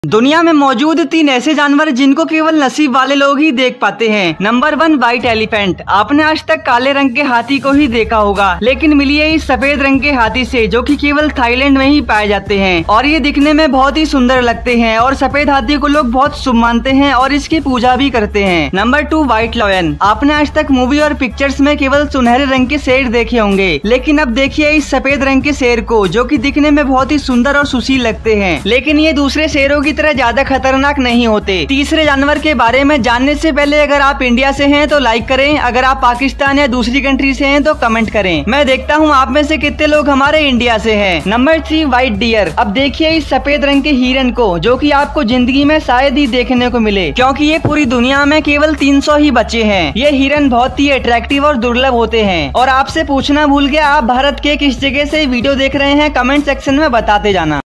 दुनिया में मौजूद 3 ऐसे जानवर जिनको केवल नसीब वाले लोग ही देख पाते हैं। Number 1 white elephant. आपने आज तक काले रंग के हाथी को ही देखा होगा, लेकिन मिलिए इस सफेद रंग के हाथी से जो कि केवल थाईलैंड में ही पाए जाते हैं और ये दिखने में बहुत ही सुंदर लगते हैं और सफेद हाथी को लोग बहुत शुभ मानते हैं और इसकी पूजा भी करते हैं। Number 2 white lion. आपने आज तक मूवी और पिक्चर्स में केवल सुनहरे रंग के शेर देखे होंगे, लेकिन अब देखिए इस सफेद रंग के शेर को जो कि दिखने में बहुत ही सुंदर और सुशील लगते हैं, लेकिन ये दूसरे शेरों की तरह ज्यादा खतरनाक नहीं होते। तीसरे जानवर के बारे में जानने से पहले अगर आप इंडिया से हैं तो लाइक करें, अगर आप पाकिस्तान या दूसरी कंट्री से हैं तो कमेंट करें। मैं देखता हूं आप में से कितने लोग हमारे इंडिया से हैं। Number 3 white deer. अब देखिए इस सफेद रंग के हिरन को जो कि आपको जिंदगी में शायद ही देखने को मिले, क्योंकि ये पूरी दुनिया में केवल 300 ही बचे हैं। ये हिरन बहुत ही अट्रैक्टिव और दुर्लभ होते हैं। और आपसे पूछना भूल गया, आप भारत के किस जगह से वीडियो देख रहे हैं, कमेंट सेक्शन में बताते जाना।